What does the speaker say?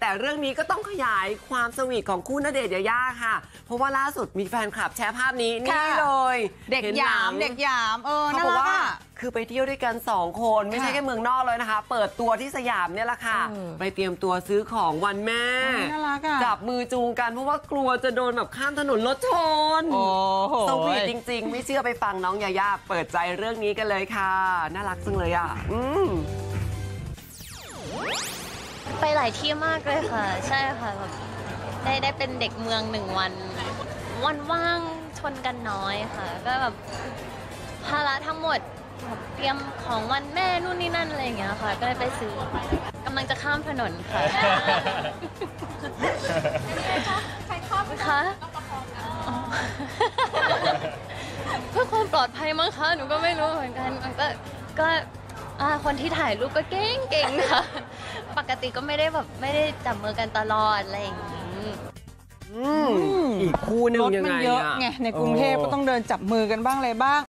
แต่เรื่องนี้ก็ต้องขยายความสวีทของคู่ณเดชน์ยาย่าค่ะเพราะว่าล่าสุดมีแฟนคลับแชร์ภาพนี้นี่เลยเด็กหยามเขาบอกว่าคือไปเที่ยวด้วยกัน2 คนไม่ใช่แค่เมืองนอกเลยนะคะเปิดตัวที่สยามเนี่ยแหละค่ะไปเตรียมตัวซื้อของวันแม่จับมือจูงกันเพราะว่ากลัวจะโดนแบบข้ามถนนรถชนสวีทจริงๆไม่เชื่อไปฟังน้องยาย่าเปิดใจเรื่องนี้กันเลยค่ะน่ารักจังเลยอ่ะไปหลายที่มากเลยค่ะใช่ค่ะแบบได้เป็นเด็กเมือง1 วันว่างชนกันน้อยค่ะก็แบบภาระทั้งหมดเตรียมของวันแม่นู่นนี่นั่นอะไรอย่างเงี้ยค่ะก็เลยไปซื้อกำลังจะข้ามถนนค่ะใครข้ามคะเพื่อความปลอดภัยมั้งคะหนูก็ไม่รู้เหมือนกันก็คนที่ถ่ายรูปก็เก่งค่ะปกติก็ไม่ได้จับมือกันตลอดอะไรอย่างนี้อีกคู่หนึ่งยังไงรถมันเยอะไงในกรุงเทพก็ต้องเดินจับมือกันบ้างอะไรบ้าง